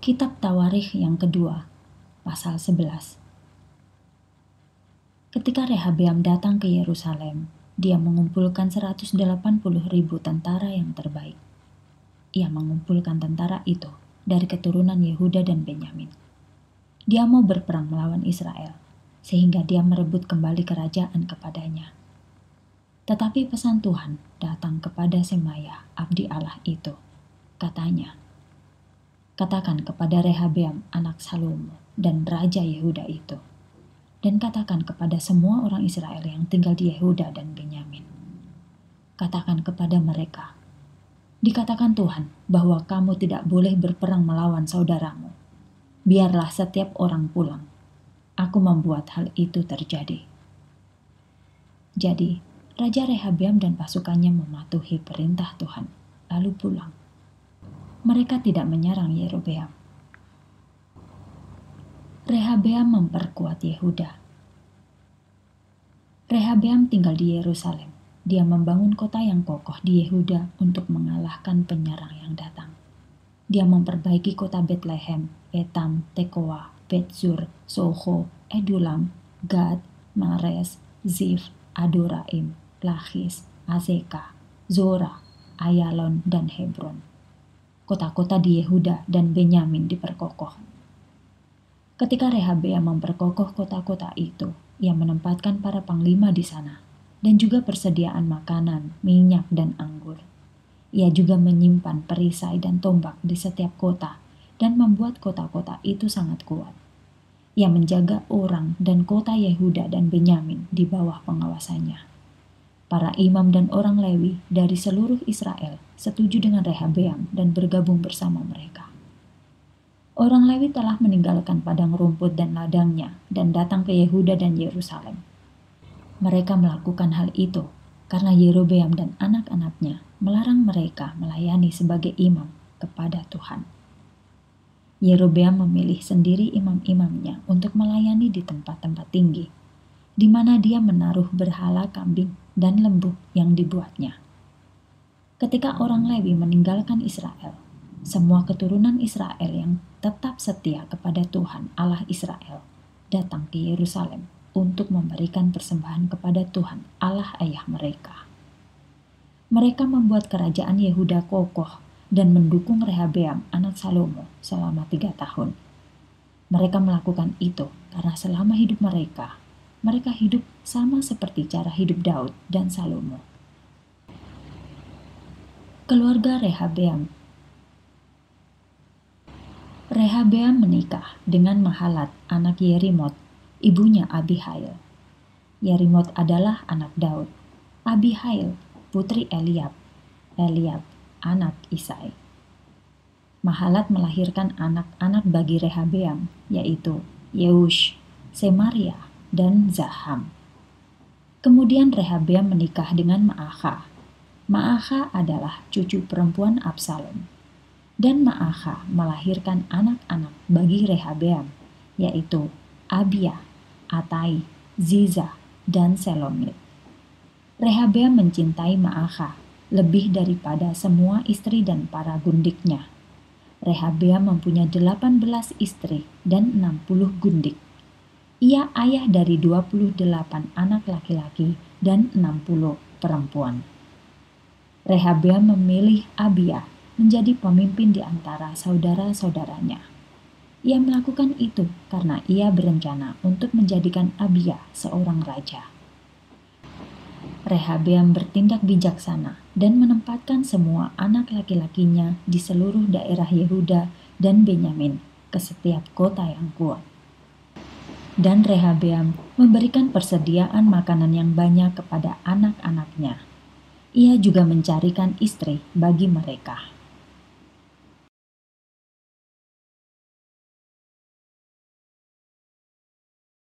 Kitab Tawarikh yang kedua, pasal 11. Ketika Rehabeam datang ke Yerusalem, dia mengumpulkan 180.000 tentara yang terbaik. Ia mengumpulkan tentara itu dari keturunan Yehuda dan Benyamin. Dia mau berperang melawan Israel, sehingga dia merebut kembali kerajaan kepadanya. Tetapi pesan Tuhan datang kepada Semaya, abdi Allah itu. Katanya, "Katakan kepada Rehabeam anak Salomo dan Raja Yehuda itu, dan katakan kepada semua orang Israel yang tinggal di Yehuda dan Benyamin. Katakan kepada mereka, dikatakan Tuhan bahwa kamu tidak boleh berperang melawan saudaramu. Biarlah setiap orang pulang. Aku membuat hal itu terjadi." Jadi, Raja Rehabeam dan pasukannya mematuhi perintah Tuhan, lalu pulang. Mereka tidak menyerang Yerobeam. Rehabeam memperkuat Yehuda. Rehabeam tinggal di Yerusalem. Dia membangun kota yang kokoh di Yehuda untuk mengalahkan penyerang yang datang. Dia memperbaiki kota Betlehem, Etam, Tekoa, Betzur, Soho, Edulam, Gad, Mares, Zif, Adoraim, Lachis, Azeka, Zora, Ayalon, dan Hebron. Kota-kota di Yehuda dan Benyamin diperkokoh. Ketika Rehabeam memperkokoh kota-kota itu, ia menempatkan para panglima di sana, dan juga persediaan makanan, minyak, dan anggur. Ia juga menyimpan perisai dan tombak di setiap kota, dan membuat kota-kota itu sangat kuat. Ia menjaga orang dan kota Yehuda dan Benyamin di bawah pengawasannya. Para imam dan orang Lewi dari seluruh Israel setuju dengan Rehabeam dan bergabung bersama mereka. Orang Lewi telah meninggalkan padang rumput dan ladangnya dan datang ke Yehuda dan Yerusalem. Mereka melakukan hal itu karena Yerobeam dan anak-anaknya melarang mereka melayani sebagai imam kepada Tuhan. Yerobeam memilih sendiri imam-imamnya untuk melayani di tempat-tempat tinggi, di mana dia menaruh berhala kambing dan lembu yang dibuatnya. Ketika orang Lewi meninggalkan Israel, semua keturunan Israel yang tetap setia kepada Tuhan Allah Israel datang ke Yerusalem untuk memberikan persembahan kepada Tuhan Allah ayah mereka. Mereka membuat kerajaan Yehuda kokoh dan mendukung Rehabeam anak Salomo selama 3 tahun. Mereka melakukan itu karena selama hidup mereka hidup sama seperti cara hidup Daud dan Salomo. Keluarga Rehabeam. Rehabeam menikah dengan Mahalat, anak Yerimot, ibunya Abihail. Yerimot adalah anak Daud. Abihail, putri Eliab. Eliab, anak Isai. Mahalat melahirkan anak-anak bagi Rehabeam, yaitu Yeush, Semaria, dan Zaham. Kemudian Rehabeam menikah dengan Ma'akha. Ma'akha adalah cucu perempuan Absalom. Dan Ma'akha melahirkan anak-anak bagi Rehabeam, yaitu Abia, Atai, Ziza, dan Selomit. Rehabeam mencintai Ma'akha lebih daripada semua istri dan para gundiknya. Rehabeam mempunyai 18 istri dan 60 gundik. Ia ayah dari 28 anak laki-laki dan 60 perempuan. Rehabeam memilih Abia menjadi pemimpin di antara saudara-saudaranya. Ia melakukan itu karena ia berencana untuk menjadikan Abia seorang raja. Rehabeam bertindak bijaksana dan menempatkan semua anak laki-lakinya di seluruh daerah Yehuda dan Benyamin ke setiap kota yang kuat. Dan Rehabeam memberikan persediaan makanan yang banyak kepada anak-anaknya. Ia juga mencarikan istri bagi mereka.